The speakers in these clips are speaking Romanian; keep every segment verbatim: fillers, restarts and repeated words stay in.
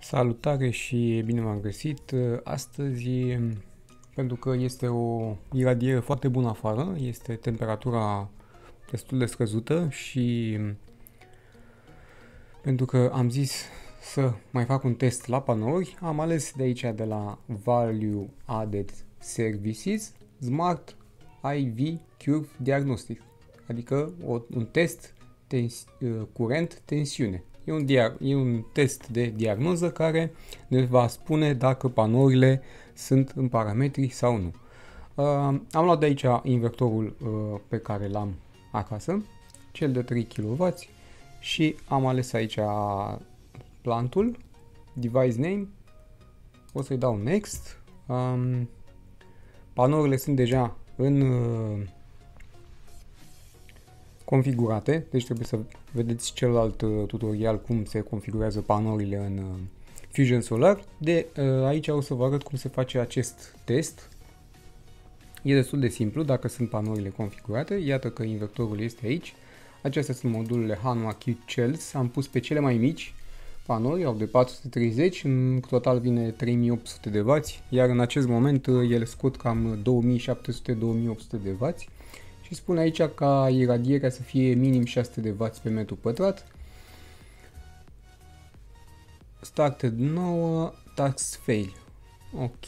Salutare și bine m-am găsit. Astăzi, pentru că este o iradiere foarte bună afară, este temperatura destul de scăzută și pentru că am zis să mai fac un test la panouri, am ales de aici de la Value Added Services Smart I V Curve Diagnostic, adică o, un test tens, curent tensiune. E un, dia- e un test de diagnoză care ne va spune dacă panourile sunt în parametri sau nu. Uh, am luat de aici invertorul uh, pe care l-am acasă, cel de trei kilowatt și am ales aici plantul, device name, o să-i dau next. Um, panourile sunt deja în uh, configurate, deci trebuie să vedeți celălalt uh, tutorial cum se configurează panourile în uh, Fusion Solar. De uh, aici o să vă arăt cum se face acest test. E destul de simplu dacă sunt panourile configurate. Iată că invertorul este aici. Acestea sunt modulele Hanwha Q Cells. Am pus pe cele mai mici panouri, au de patru sute treizeci, în total vine trei mii opt sute de W, iar în acest moment uh, ele scot cam două mii șapte sute - două mii opt sute de W. Și spun aici ca iradierea să fie minim șase sute de W pe metru pătrat. Started nouă, task fail. Ok.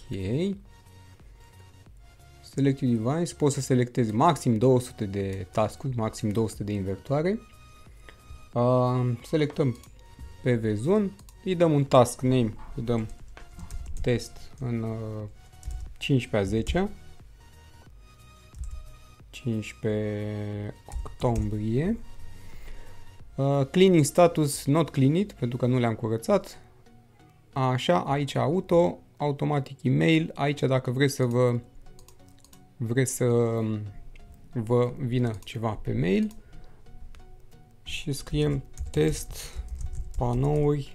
Select device, poți să selectezi maxim două sute de task-uri, maxim două sute de invertoare. Uh, selectăm P V Zone, îi dăm un task name, îi dăm test în uh, cincisprezece a zecea. cincisprezece octombrie. Uh, cleaning status not cleaned, pentru că nu le-am curățat. Așa, aici auto, automatic email, aici dacă vreți să vă vreți să vă vină ceva pe mail și scriem test panouri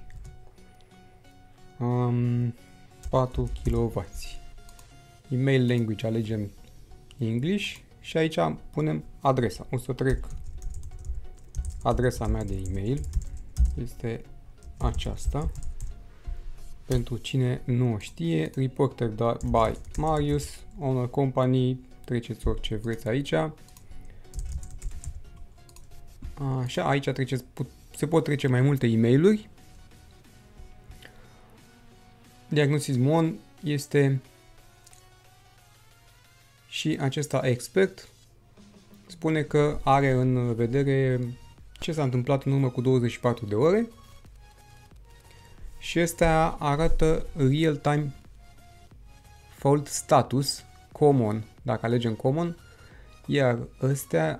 um, patru kilowatt. Email language alegem English. Și aici punem adresa. O să trec adresa mea de e-mail. Este aceasta. Pentru cine nu o știe, reporter by Marius, owner company, treceți orice vreți aici. Așa, aici treceți, se pot trece mai multe e-mailuri. Diagnosis Mon este și acesta expert spune că are în vedere ce s-a întâmplat în urmă cu douăzeci și patru de ore și ăsta arată real-time fault status common, dacă alegem common, iar ăstea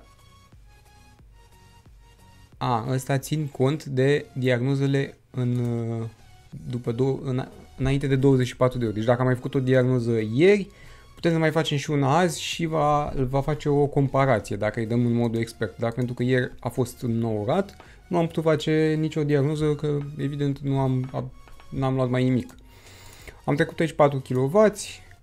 a, ăsta țin cont de diagnozele în, după două, în, înainte de douăzeci și patru de ore. Deci dacă am mai făcut o diagnoză ieri, putem să mai facem și una azi și va, va face o comparație dacă îi dăm în modul expert. Dar pentru că ieri a fost înnorat, nu am putut face nicio diagnoză, că evident nu am, n-am luat mai nimic. Am trecut aici patru kilowatt,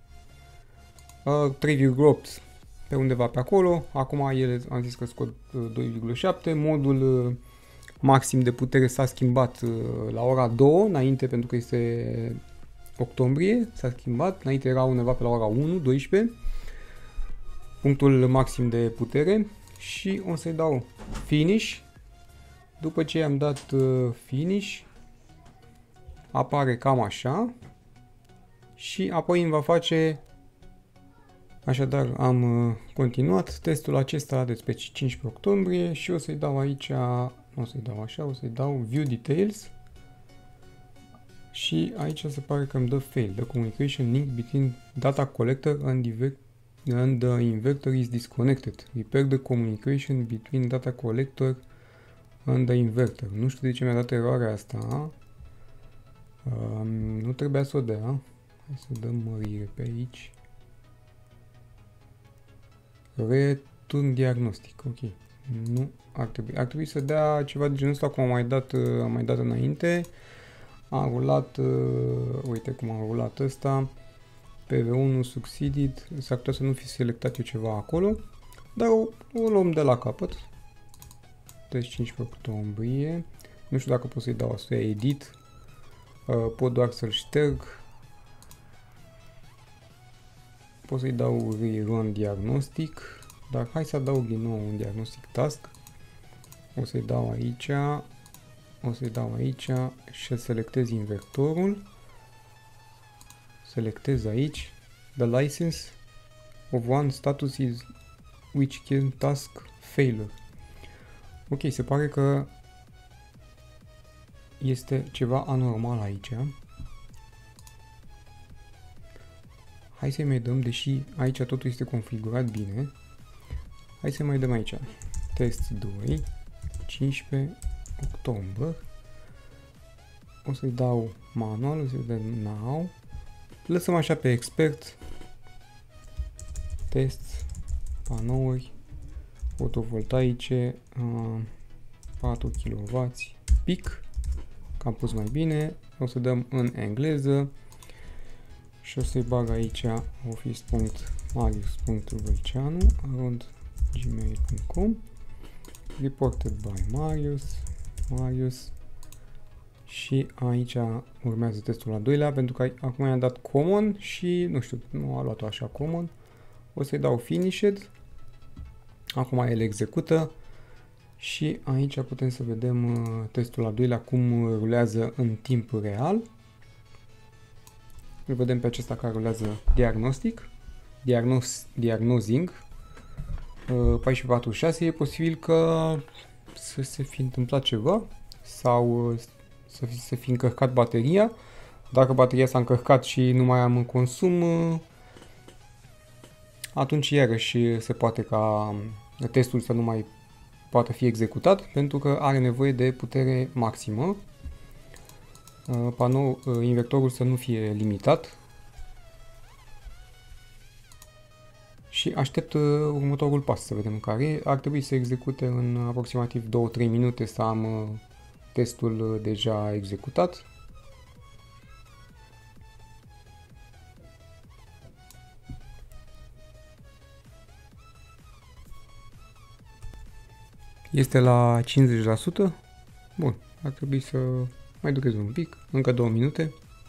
trei virgulă opt pe undeva pe acolo. Acum ele am zis că scot doi virgulă șapte. Modul maxim de putere s-a schimbat la ora două, înainte, pentru că este octombrie, s-a schimbat, înainte era undeva pe la ora unu, doisprezece, punctul maxim de putere și o să-i dau finish. După ce am dat finish, apare cam așa și apoi îmi va face, așadar am continuat testul acesta de pe cincisprezece octombrie și o să-i dau aici, nu o să-i dau așa, o să-i dau view details. Și aici se pare că îmi dă fail. The communication link between data collector and, and the inverter is disconnected. Repair the communication between data collector and the inverter. Nu știu de ce mi-a dat eroarea asta. Um, nu trebuia să o dea. Hai să dăm mărire pe aici. Return diagnostic. Ok. Nu ar trebui. Ar trebui să dea ceva de genul ăsta cum am mai dat, am mai dat înainte. Am rulat, uh, uite cum am rulat ăsta, P V unu succeeded, s-ar putea să nu fi selectat eu ceva acolo, dar o, o luăm de la capăt. Deci cincisprezece octombrie, nu știu dacă pot să-i dau asta edit, pot doar să-l șterg. Pot să-i dau rerun diagnostic, dar hai să adaug din nou un diagnostic task. O să-i dau aici, o să-i dau aici și selectez invertorul. Selectez aici the license of one status is which can task failure. Ok, se pare că este ceva anormal aici. Hai să-i mai dăm, deși aici totul este configurat bine. Hai să mai dăm aici test doi, cincisprezece octombrie. O să-i dau manual, o să-i dau now. Lăsăm așa pe expert. Test, panouri, fotovoltaice, patru kilowați, pic. Că am pus mai bine. O să dăm în engleză. Și o să-i bag aici office punct marius punct vâlceanu arond gmail punct com, reported by Marius, Marius, și aici urmează testul al doilea, pentru că acum i-am dat common și nu știu, nu a luat-o așa common. O să-i dau finished, acum el execută și aici putem să vedem testul al doilea cum rulează în timp real. Îl vedem pe acesta care rulează diagnostic, diagnos, diagnosing, paisprezece patruzeci și șase. E posibil că să se fi întâmplat ceva sau să fi, să fi încărcat bateria. Dacă bateria s-a încărcat și nu mai am în consum, atunci iarăși se poate ca testul să nu mai poată fi executat, pentru că are nevoie de putere maximă. Panou, invertorul să nu fie limitat și aștept următorul pas să vedem care ar trebui să execute în aproximativ două trei minute să am testul deja executat. Este la cincizeci la sută. Bun, ar trebui să mai ducez un pic, încă două minute.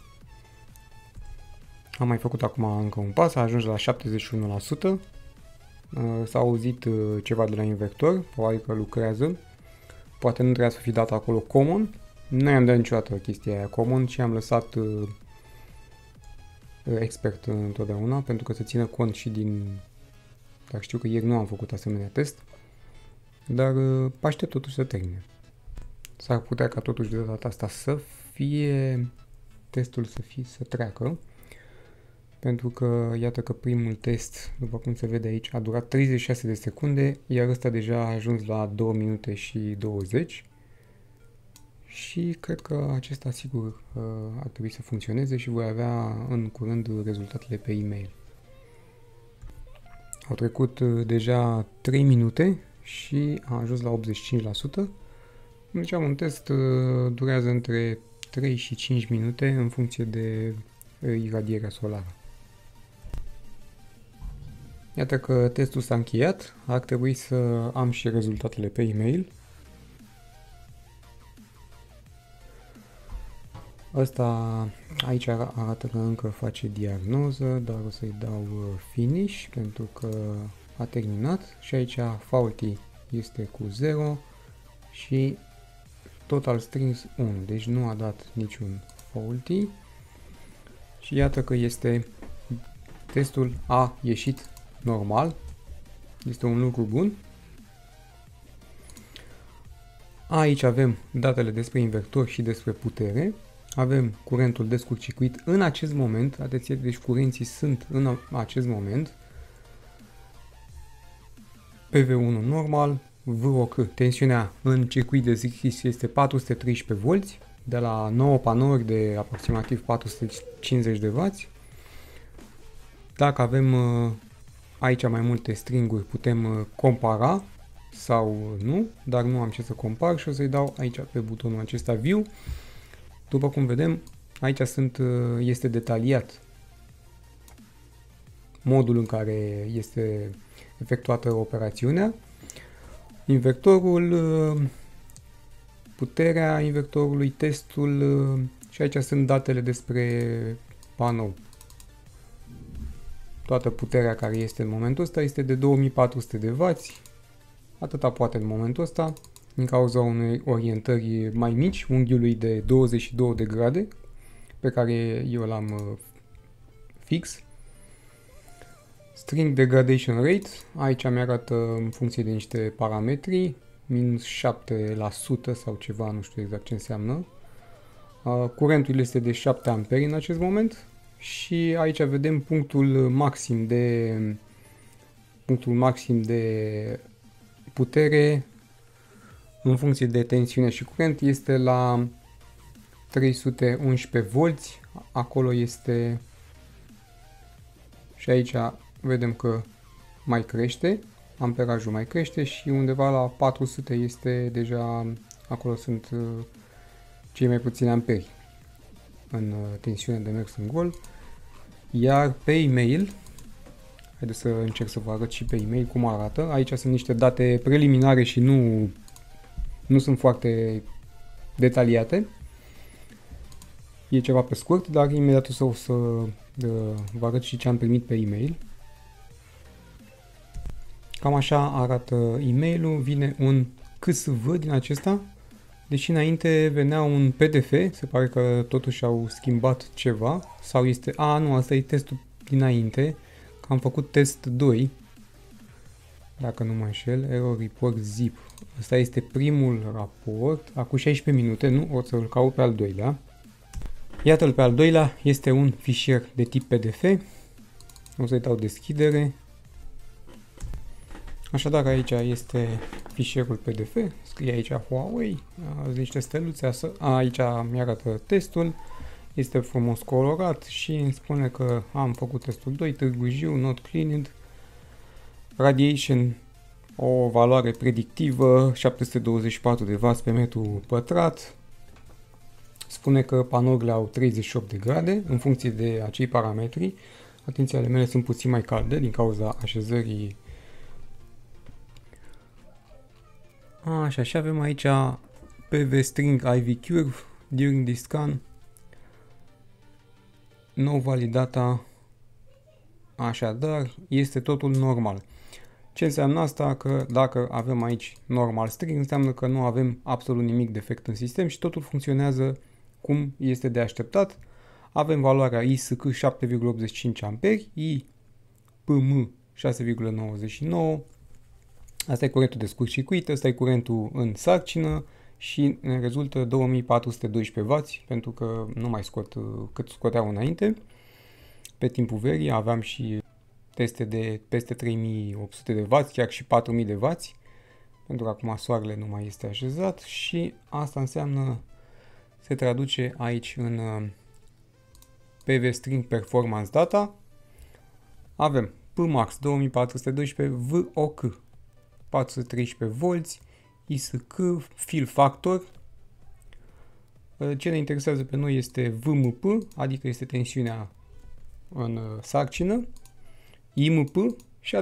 Am mai făcut acum încă un pas, a ajuns la șaptezeci și unu la sută. S-a auzit ceva de la invertor, probabil că lucrează. Poate nu trebuia să fi dat acolo common. Nu i-am dat niciodată chestia aia common și am lăsat expert întotdeauna, pentru că să țină cont și din... Dar știu că ieri nu am făcut asemenea test. Dar aștept totuși să termine. S-ar putea ca totuși de data asta să fie testul să fie să treacă, pentru că iată că primul test, după cum se vede aici, a durat treizeci și șase de secunde, iar ăsta deja a ajuns la două minute și douăzeci și cred că acesta sigur ar trebui să funcționeze și voi avea în curând rezultatele pe e-mail. Au trecut deja trei minute și a ajuns la optzeci și cinci la sută. Deci am un test, durează între trei și cinci minute în funcție de iradierea solară. Iată că testul s-a încheiat, ar trebui să am și rezultatele pe e-mail. Ăsta aici arată că încă face diagnoză, dar o să-i dau finish pentru că a terminat și aici faulty este cu zero și total strings unu, deci nu a dat niciun faulty și iată că este testul a ieșit normal, este un lucru bun. Aici avem datele despre invertor și despre putere, avem curentul de scurt-circuit în acest moment, atenție, deci curenții sunt în acest moment, P V unu normal, V O C, tensiunea în circuit de deschis este patru sute treisprezece volți, de la nouă panouri de aproximativ patru sute cincizeci de wați. Dacă avem aici mai multe stringuri, putem compara sau nu, dar nu am ce să compar și o să-i dau aici pe butonul acesta View. După cum vedem, aici sunt, este detaliat modul în care este efectuată operațiunea. Invertorul, puterea invertorului, testul și aici sunt datele despre panou. Toată puterea care este în momentul ăsta este de două mii patru sute de wați. Atâta poate în momentul ăsta, din cauza unei orientări mai mici, unghiului de douăzeci și două de grade, pe care eu l-am fix. String degradation rate, aici mi arată în funcție de niște parametri, minus șapte la sută sau ceva, nu știu exact ce înseamnă. Curentul este de șapte amperi în acest moment și aici vedem punctul maxim de punctul maxim de putere în funcție de tensiune și curent este la trei sute unsprezece volți. Acolo este și aici vedem că mai crește, amperajul mai crește și undeva la patru sute este deja, acolo sunt cei mai puțini amperi în tensiune de mers în gol. Iar pe e-mail, haideți să încerc să vă arăt și pe e-mail cum arată. Aici sunt niște date preliminare și nu, nu sunt foarte detaliate. E ceva pe scurt, dar imediat o să, o să vă arăt și ce am primit pe e-mail. Cam așa arată e-mailul, vine un C S V din acesta, deși înainte venea un P D F, se pare că totuși au schimbat ceva, sau este, a nu, asta e testul dinainte, că am făcut test doi, dacă nu mă înșel, error report zip, ăsta este primul raport, acum șaisprezece minute, nu, o să-l caut pe al doilea. Iată-l pe al doilea, este un fișier de tip P D F, o să-i dau deschidere. Așadar, aici este fișierul P D F, scrie aici Huawei, niște steluțe, aici mi-arată testul, este frumos colorat și îmi spune că am făcut testul doi, Târgu Jiu, not cleaned, radiation, o valoare predictivă, șapte sute douăzeci și patru de wați pe metru pătrat, spune că panourile au treizeci și opt de grade în funcție de acei parametri, atenția, ale mele sunt puțin mai calde din cauza așezării. Așa, și avem aici P V string I V curve during this scan. No validata. Așadar, este totul normal. Ce înseamnă asta? Că dacă avem aici normal string, înseamnă că nu avem absolut nimic defect în sistem și totul funcționează cum este de așteptat. Avem valoarea I S C șapte virgulă optzeci și cinci amperi, I P M șase virgulă nouăzeci și nouă. Asta e curentul de scurt-circuit, ăsta e curentul în sarcină și ne rezultă două mii patru sute doisprezece wați, pentru că nu mai scot cât scoteau înainte. Pe timpul verii aveam și teste de peste trei mii opt sute de wați, chiar și patru mii de wați, pentru că acum soarele nu mai este așezat și asta înseamnă, se traduce aici în P V string performance data. Avem P max două mii patru sute doisprezece, V O C patru sute treisprezece volți, I S C, fill factor. Ce ne interesează pe noi este V M P, adică este tensiunea în sarcină, I M P și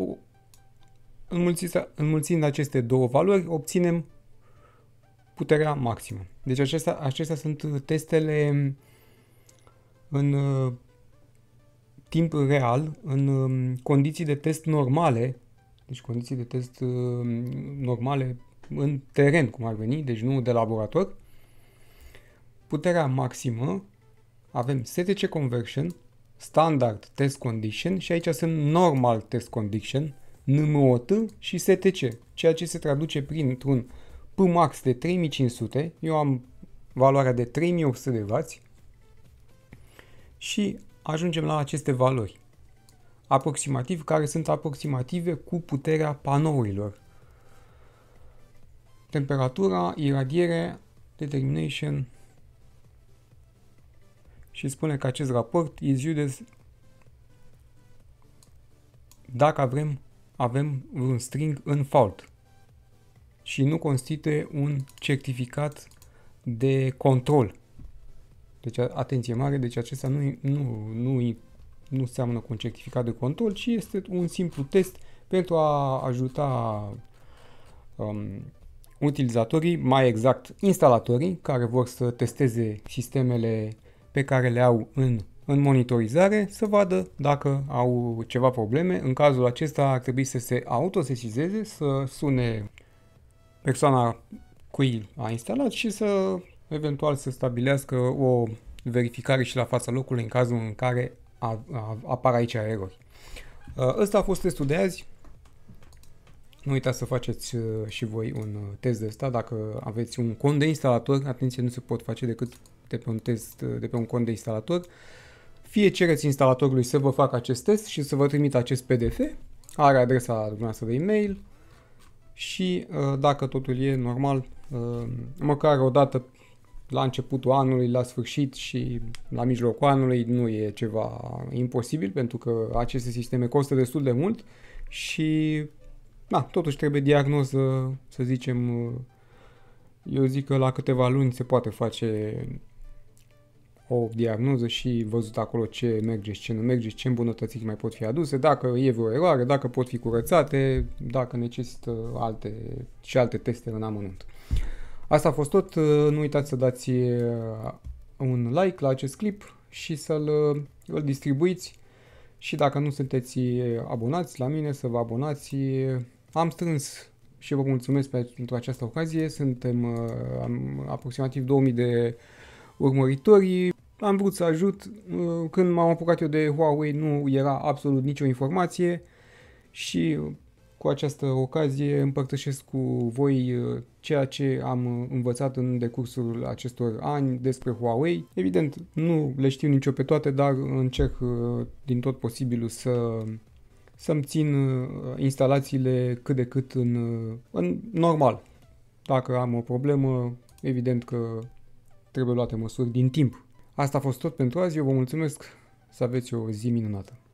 înmulțind aceste două valori obținem puterea maximă. Deci acestea, acestea sunt testele în timp real, în condiții de test normale. Deci condiții de test uh, normale în teren, cum ar veni, deci nu de laborator. Puterea maximă, avem S T C conversion, standard test condition și aici sunt normal test condition, N M O T și S T C, ceea ce se traduce printr-un P max de trei mii cinci sute, eu am valoarea de trei mii opt sute de wați și ajungem la aceste valori. Aproximativ, care sunt aproximative cu puterea panourilor. Temperatura, iradiere, determination și spune că acest raport is used dacă avem, avem un string în fault și nu constituie un certificat de control. Deci, atenție mare, deci acesta nu, nu, nu nu seamănă cu un certificat de control, ci este un simplu test pentru a ajuta um, utilizatorii, mai exact instalatorii, care vor să testeze sistemele pe care le au în, în monitorizare, să vadă dacă au ceva probleme. În cazul acesta ar trebui să se autosesizeze, să sune persoana cui a instalat și să eventual să stabilească o verificare și la fața locului în cazul în care a, a, apar aici erori. Ăsta a fost testul de azi. Nu uitați să faceți și voi un test de ăsta dacă aveți un cont de instalator. Atenție, nu se pot face decât de pe un test de pe un cont de instalator. Fie cereți instalatorului să vă facă acest test și să vă trimită acest P D F, are adresa dumneavoastră de e-mail și dacă totul e normal, măcar o dată la începutul anului, la sfârșit și la mijlocul anului nu e ceva imposibil, pentru că aceste sisteme costă destul de mult și da, totuși trebuie diagnoză, să zicem, eu zic că la câteva luni se poate face o diagnoză și văzut acolo ce merge și ce nu merge și ce îmbunătățiri mai pot fi aduse, dacă e vreo eroare, dacă pot fi curățate, dacă necesită alte și alte teste în amănunt. Asta a fost tot, nu uitați să dați un like la acest clip și să-l îl distribuiți și dacă nu sunteți abonați la mine, să vă abonați. Am strâns și vă mulțumesc pentru această ocazie, suntem am aproximativ două mii de urmăritori. Am vrut să ajut, când m-am apucat eu de Huawei nu era absolut nicio informație și cu această ocazie împărtășesc cu voi ceea ce am învățat în decursul acestor ani despre Huawei. Evident, nu le știu nicio pe toate, dar încerc din tot posibilul să, să-mi țin instalațiile cât de cât în, în normal. Dacă am o problemă, evident că trebuie luate măsuri din timp. Asta a fost tot pentru azi, eu vă mulțumesc, să aveți o zi minunată.